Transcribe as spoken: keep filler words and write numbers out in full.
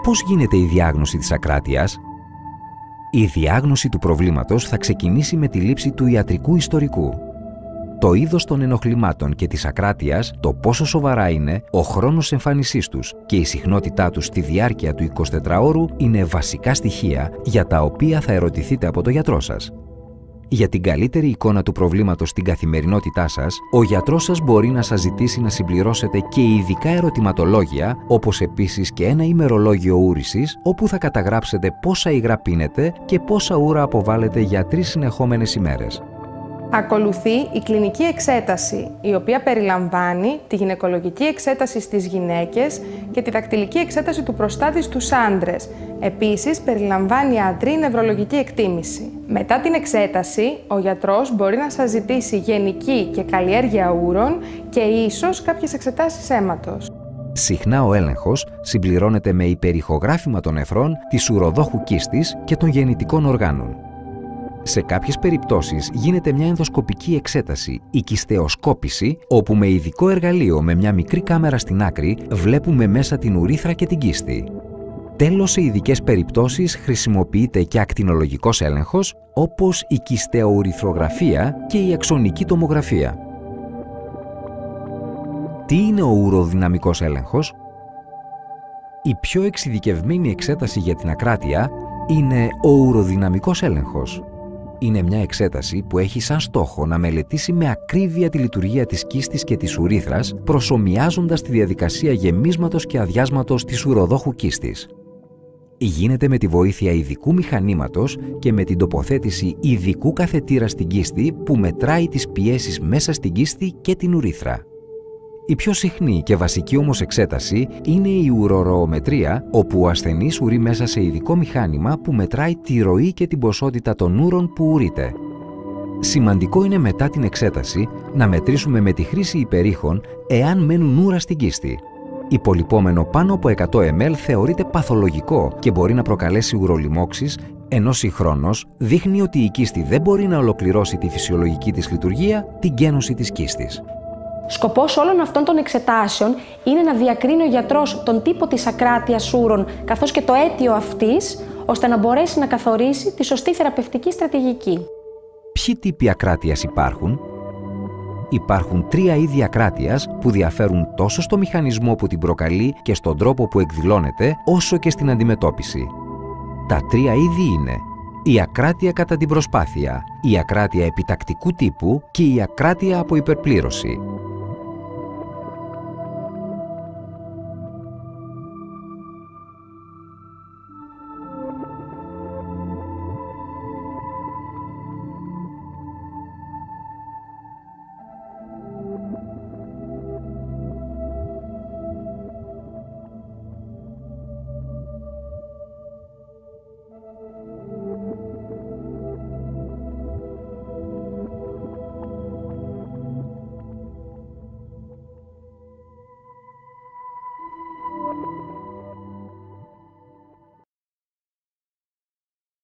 Πώς γίνεται η διάγνωση της ακράτειας? Η διάγνωση του προβλήματος θα ξεκινήσει με τη λήψη του ιατρικού ιστορικού. Το είδος των ενοχλημάτων και της ακράτειας, το πόσο σοβαρά είναι, ο χρόνος εμφάνισής τους και η συχνότητά τους στη διάρκεια του εικοσιτετράωρου είναι βασικά στοιχεία για τα οποία θα ερωτηθείτε από τον γιατρό σας. Για την καλύτερη εικόνα του προβλήματος στην καθημερινότητά σας, ο γιατρός σας μπορεί να σας ζητήσει να συμπληρώσετε και ειδικά ερωτηματολόγια, όπως επίσης και ένα ημερολόγιο ούρησης, όπου θα καταγράψετε πόσα υγρά πίνετε και πόσα ούρα αποβάλλετε για τρεις συνεχόμενες ημέρες. Ακολουθεί η κλινική εξέταση, η οποία περιλαμβάνει τη γυναικολογική εξέταση στις γυναίκες και τη δακτυλική εξέταση του προστάτη στους άντρες. Επίσης, περιλαμβάνει αντρή νευρολογική εκτίμηση. Μετά την εξέταση, ο γιατρός μπορεί να σας ζητήσει γενική και καλλιέργεια ούρων και ίσως κάποιες εξετάσεις αίματος. Συχνά ο έλεγχος συμπληρώνεται με υπερηχογράφημα των νεφρών, της ουροδόχου κίστης και των γεννητικών οργάνων. Σε κάποιες περιπτώσεις γίνεται μια ενδοσκοπική εξέταση, η κιστεοσκόπηση, όπου με ειδικό εργαλείο με μια μικρή κάμερα στην άκρη βλέπουμε μέσα την ουρήθρα και την κίστη. Τέλος, σε ειδικές περιπτώσεις χρησιμοποιείται και ακτινολογικός έλεγχος, όπως η κιστεοουρηθρογραφία και η αξονική τομογραφία. Τι είναι ο ουροδυναμικός έλεγχος? Η πιο εξειδικευμένη εξέταση για την ακράτεια είναι ο ουροδυναμικός έλεγχος. Είναι μια εξέταση που έχει σαν στόχο να μελετήσει με ακρίβεια τη λειτουργία της κίστης και της ουρήθρας, προσομοιάζοντας τη διαδικασία γεμίσματος και αδειάσματος της ουροδόχου κίστης. Γίνεται με τη βοήθεια ειδικού μηχανήματος και με την τοποθέτηση ειδικού καθετήρα στην κίστη που μετράει τις πιέσεις μέσα στην κίστη και την ουρήθρα. Η πιο συχνή και βασική όμως εξέταση είναι η ουροροομετρία, όπου ο ασθενής ουρεί μέσα σε ειδικό μηχάνημα που μετράει τη ροή και την ποσότητα των ούρων που ουρείται. Σημαντικό είναι μετά την εξέταση να μετρήσουμε με τη χρήση υπερήχων εάν μένουν ούρα στην κίστη. Υπολοιπόμενο πάνω από εκατό μιλιλίτρα θεωρείται παθολογικό και μπορεί να προκαλέσει ουρολιμώξεις, ενώ συγχρόνως δείχνει ότι η κίστη δεν μπορεί να ολοκληρώσει τη φυσιολογική της λειτουργία, την γένωση της κίστης. Σκοπός όλων αυτών των εξετάσεων είναι να διακρίνει ο γιατρός τον τύπο της ακράτειας ούρων καθώς και το αίτιο αυτής, ώστε να μπορέσει να καθορίσει τη σωστή θεραπευτική στρατηγική. Ποιοι τύποι ακράτειας υπάρχουν? Υπάρχουν τρία είδη ακράτειας που διαφέρουν τόσο στο μηχανισμό που την προκαλεί και στον τρόπο που εκδηλώνεται, όσο και στην αντιμετώπιση. Τα τρία είδη είναι η ακράτεια κατά την προσπάθεια, η ακράτεια επιτακτικού τύπου και η ακράτεια από υπερπλήρωση.